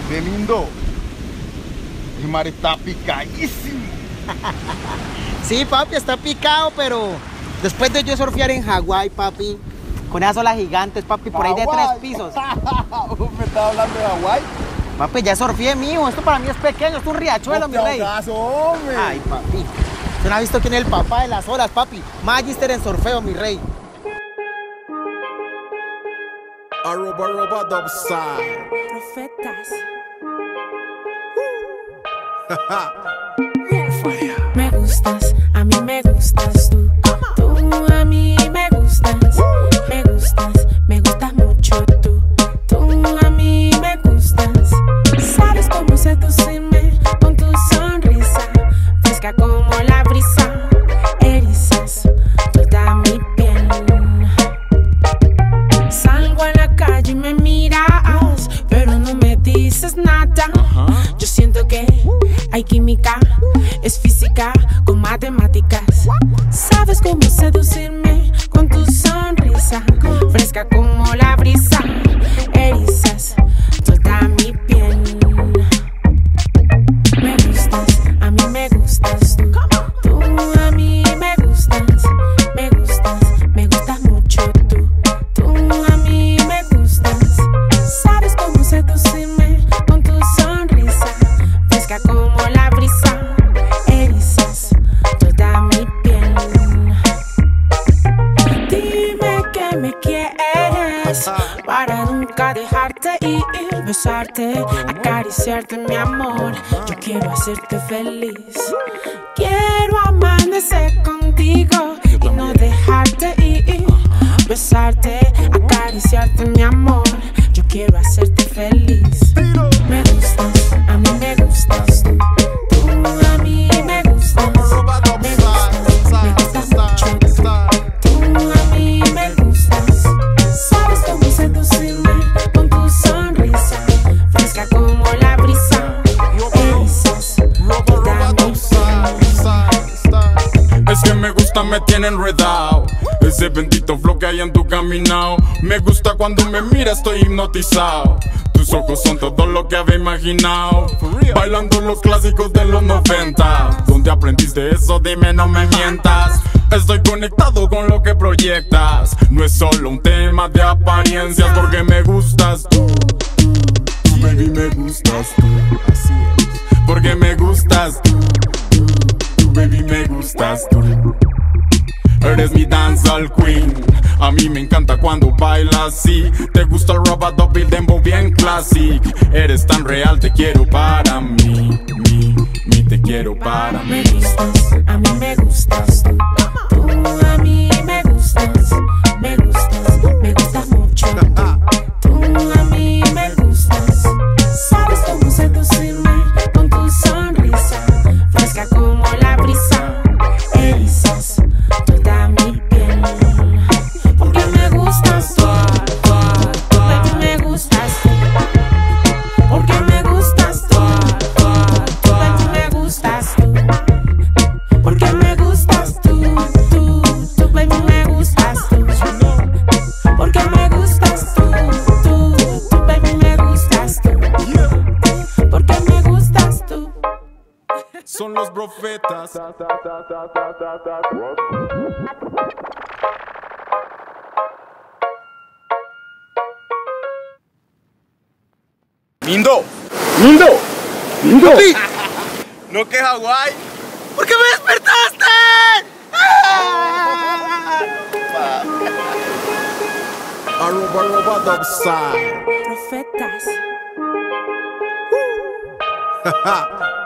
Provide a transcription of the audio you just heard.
Lindo. El mar está picadísimo. Sí, papi, está picado, pero después de yo surfear en Hawái, papi, con esas olas gigantes, papi, por ahí de 3 pisos. ¿Me estás hablando de Hawái? Papi, ya surfeé, mijo. Esto para mí es pequeño, esto es un riachuelo, mi rey. Hombre. Ay, papi. ¿Usted no ha visto quién es el papá de las olas, papi? Magister en surfeo, mi rey. Arroba Dubside. Profetas. Fire. Me gustas, a mí me gustas tú. Tú a mí me gustas, me gustas mucho tú. Tú a mí me gustas. Sabes cómo seducirme con tu sonrisa, fresca como la brisa. Erizas toda mi piel. Salgo a la calle y me miras, pero no me dices nada. Yo siento que hay química, es física con matemáticas. Sabes cómo seducirme con tu sonrisa, fresca como la brisa. Erizas toda mi piel. Me gustas, a mí me gustas tú. Tú a mí me gustas, me gustas mucho tú. Tú a mí me gustas. Sabes cómo seducirme con tu sonrisa, fresca como la brisa. Erizas toda mi piel. Dime que me quieres para nunca dejarte ir, besarte, acariciarte, mi amor. Yo quiero hacerte feliz. Quiero amanecer contigo y no dejarte ir, besarte, acariciarte, mi amor. Yo quiero hacerte feliz. Me gustas, a mí me gustas tú. Tú a mí me gustas, me gustas mucho tú. Tú a mí me gustas. Sabes cómo seducirme con tu sonrisa, fresca como la brisa. Erizas toda mi piel. Es que me gusta, me tiene enredado ese bendito flow que hay en tu caminado. Me gusta cuando me miras, estoy hipnotizado. Tus ojos son todo lo que había imaginado. Bailando los clásicos de los 90. ¿Dónde aprendiste eso? Dime, no me mientas. Estoy conectado con lo que proyectas. No es solo un tema de apariencias, porque me gustas tú. Baby, me gustas tú. Así es. Porque me gustas tú. Baby, me gustas tú. Eres mi dancehall queen. A mí me encanta cuando bailas así. Te gusta el robot y el dembow bien classic. Eres tan real, te quiero para mí. Te quiero para mí. Me gustas, a mí me gustas tú. Tú a mí me gustas, me gustas mucho tú. Tú a mí me gustas. Sabes cómo seducirme con tu sonrisa, fresca como la brisa. Erizas toda mi piel. Porque me gustas tú, baby, me gustas tú. Porque me gustas tú, baby, me gustas tú. Porque me gustas tú, baby, me gustas tú. Porque me gustas tú, baby, me gustas tú. Porque me gustas tú. Son los profetas. Lindo. Papi, No que Hawái. ¿por qué me despertaste? Arroba Dubside. Profetas.